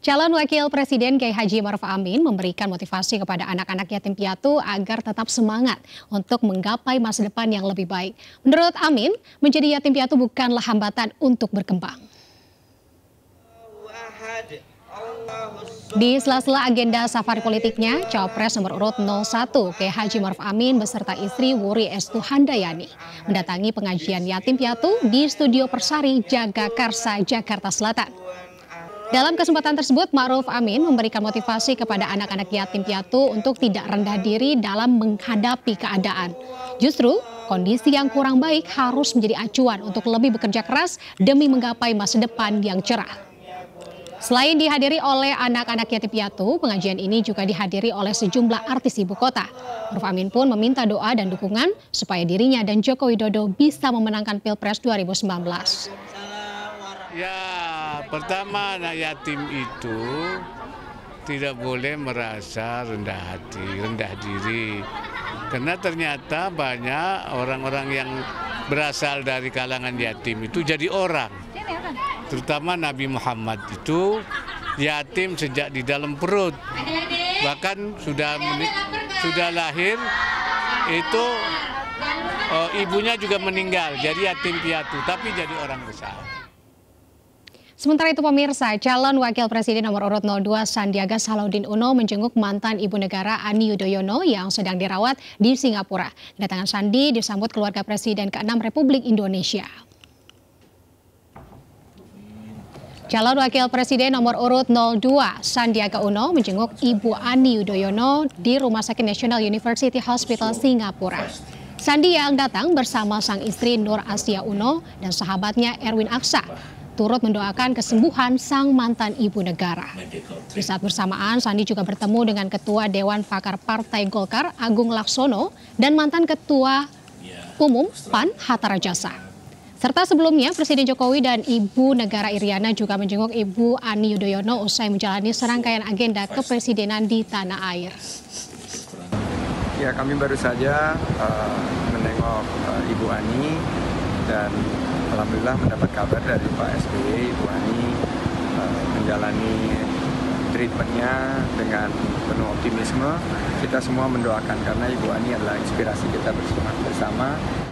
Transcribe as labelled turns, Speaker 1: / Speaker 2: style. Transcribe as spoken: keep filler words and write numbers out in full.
Speaker 1: Calon Wakil Presiden Kiai Haji Maruf Amin memberikan motivasi kepada anak-anak yatim piatu agar tetap semangat untuk menggapai masa depan yang lebih baik. Menurut Amin, menjadi yatim piatu bukanlah hambatan untuk berkembang. Di sela-sela agenda safari politiknya, Cawapres nomor urut nol satu Kiai Haji Maruf Amin beserta istri Wuri Estu Handayani mendatangi pengajian yatim piatu di Studio Persari Jagakarsa, Jakarta Selatan. Dalam kesempatan tersebut, Maruf Amin memberikan motivasi kepada anak-anak yatim piatu untuk tidak rendah diri dalam menghadapi keadaan. Justru, kondisi yang kurang baik harus menjadi acuan untuk lebih bekerja keras demi menggapai masa depan yang cerah. Selain dihadiri oleh anak-anak yatim piatu, pengajian ini juga dihadiri oleh sejumlah artis ibu kota. Maruf Amin pun meminta doa dan dukungan supaya dirinya dan Joko Widodo bisa memenangkan Pilpres dua ribu sembilan belas.
Speaker 2: Ya, pertama anak yatim itu tidak boleh merasa rendah hati, rendah diri. Karena ternyata banyak orang-orang yang berasal dari kalangan yatim itu jadi orang. Terutama Nabi Muhammad itu yatim sejak di dalam perut. Bahkan sudah sudah lahir itu oh, ibunya juga meninggal, jadi yatim piatu, tapi jadi orang besar.
Speaker 1: Sementara itu pemirsa, calon Wakil Presiden nomor urut nol dua Sandiaga Salahuddin Uno menjenguk mantan Ibu Negara Ani Yudhoyono yang sedang dirawat di Singapura. Kedatangan Sandi disambut keluarga Presiden keenam Republik Indonesia. Calon Wakil Presiden nomor urut nol dua Sandiaga Uno menjenguk Ibu Ani Yudhoyono di Rumah Sakit National University Hospital Singapura. Sandi yang datang bersama sang istri Nur Asia Uno dan sahabatnya Erwin Aksa turut mendoakan kesembuhan sang mantan ibu negara. Di saat bersamaan, Sandi juga bertemu dengan Ketua Dewan Pakar Partai Golkar Agung Laksono dan mantan Ketua Umum P A N Hatta Rajasa. Serta sebelumnya, Presiden Jokowi dan Ibu Negara Iriana juga menjenguk Ibu Ani Yudhoyono usai menjalani serangkaian agenda kepresidenan di tanah air.
Speaker 3: Ya, kami baru saja uh, menengok uh, Ibu Ani dan alhamdulillah mendapat kabar dari Pak S B Y, Ibu Ani uh, menjalani treatmentnya dengan penuh optimisme. Kita semua mendoakan karena Ibu Ani adalah inspirasi kita bersama. bersama.